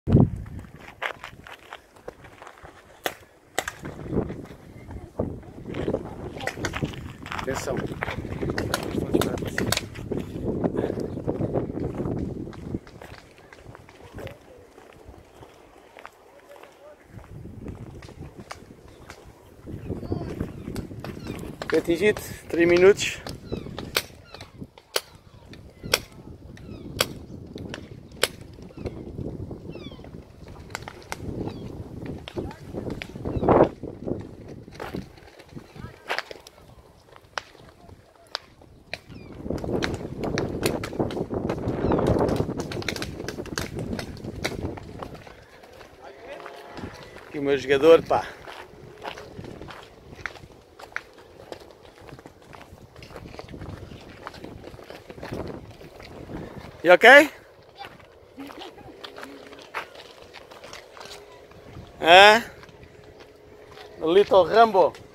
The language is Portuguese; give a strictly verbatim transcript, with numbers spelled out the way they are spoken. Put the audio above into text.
Atenção. Atingido, três minutos. Aqui o meu jogador, pá. You okay? Eh? A little Rambo.